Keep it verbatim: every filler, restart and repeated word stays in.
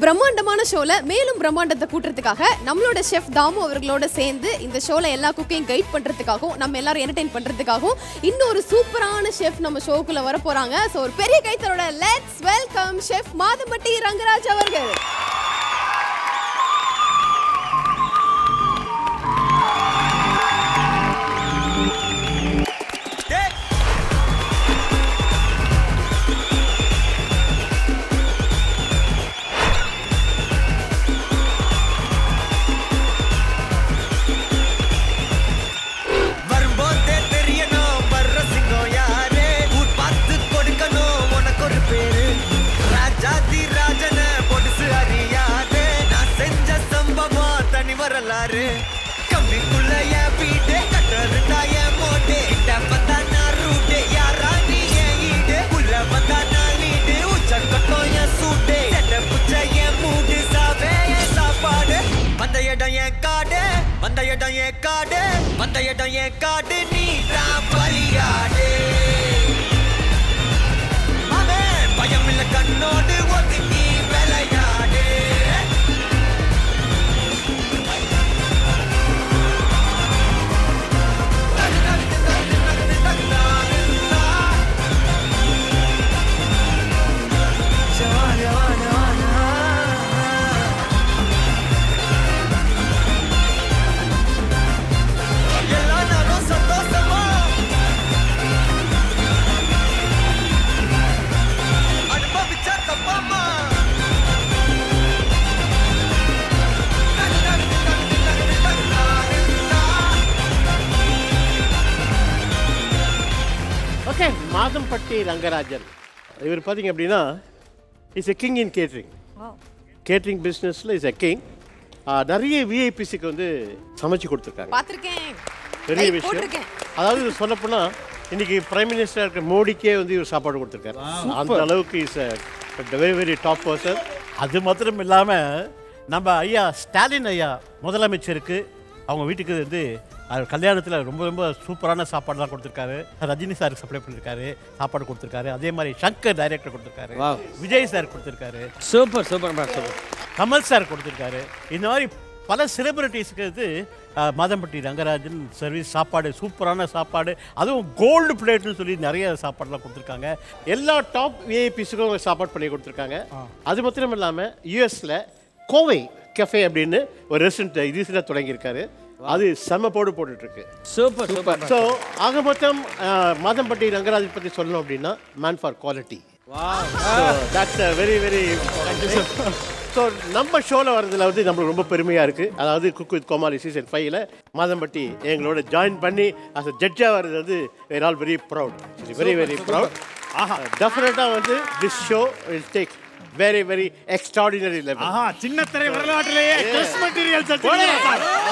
பிரம்மாண்டமான ஷோல மேலும் பிரம்மாண்டத்தை கூட்டுறதுக்காக நம்மளோட செஃப் தாமு அவர்களோட சேர்ந்து இந்த ஷோல எல்லா குக்கையும் கைட் பண்றதுக்காகவும் நம்ம எல்லாரும் என்டர்டெயின் பண்றதுக்காகவும் இன்னொரு சூப்பரான செஃப் நம்ம ஷோக்குள்ள வர போறாங்க. சோ ஒரு பெரிய கைத்தரோட let's welcome chef Madhampatty Rangaraj அவர்கள். மாதம்பட்டி ரங்கராஜன் இவர் பார்த்தீங்க அப்படின்னா is a king in catering. Catering பிஸ்னஸில் இஸ் எ கிங். நிறைய விஐபிசிக்கு வந்து சமைச்சு கொடுத்துருக்காங்க. பெரிய விஷயம். அதாவது சொல்லப்போனால் இன்னைக்கு பிரைம் மினிஸ்டர் இருக்கிற மோடிக்கே வந்து இவர் சாப்பாடு கொடுத்துருக்காரு. அந்த அளவுக்கு is very very top person. அது மாத்திரம் இல்லாமல் நம்ம ஐயா ஸ்டாலின் ஐயா முதலமைச்சருக்கு அவங்க வீட்டுக்கு வந்து கல்யாணத்தில் ரொம்ப ரொம்ப சூப்பரான சாப்பாடுலாம் கொடுத்துருக்காரு. ரஜினி சாருக்கு சப்ளை பண்ணியிருக்காரு, சாப்பாடு கொடுத்துருக்காரு. அதே மாதிரி சங்கர் டைரக்டர் கொடுத்துருக்காரு, விஜய் சார் கொடுத்துருக்காரு, super super super Kamal sir கொடுத்துருக்காரு. இந்த மாதிரி பல செலிபிரிட்டிஸ்க்கு வந்து மாதம்பட்டி ரங்கராஜன் சர்வீஸ் சாப்பாடு, சூப்பரான சாப்பாடு, அதுவும் கோல்டு பிளேட்னு சொல்லி நிறைய சாப்பாடுலாம் கொடுத்துருக்காங்க. எல்லா டாப் விஐபிஸுக்கும் சாப்பாடு பண்ணி கொடுத்துருக்காங்க. அது மாத்திரம் இல்லாமல் யூஎஸில் கோவை கஃபே அப்படின்னு ஒரு ரெஸ்டாரண்ட் ரீசெண்டாக தொடங்கியிருக்காரு. அது செம்ம போடு போட்டுட்டு இருக்கு. Super super. ஸோ ஆக மொத்தம் மாதம்பட்டி ரங்கராஜன் பற்றி சொல்லணும் அப்படின்னா man for quality. That's very very. So நம்ம ஷோவில் வரதுல வந்து நம்மளுக்கு ரொம்ப பெருமையாக இருக்குது. அதாவது குக்கு வித் கோமாளி சீசன் ஃபைவ்ல மாதம்பட்டி எங்களோட ஜாயின் பண்ணி அஸ் அ ஜட்ஜாக வர்றது வந்து we're all very proud, very very proud. ஆஹா, டெஃபினட்டாக வந்து this show will take very very extraordinary level. ஆஹா, சின்னத்திரை வரலாற்றிலேயே ட்ரெஸ் மெட்டீரியல்ஸ்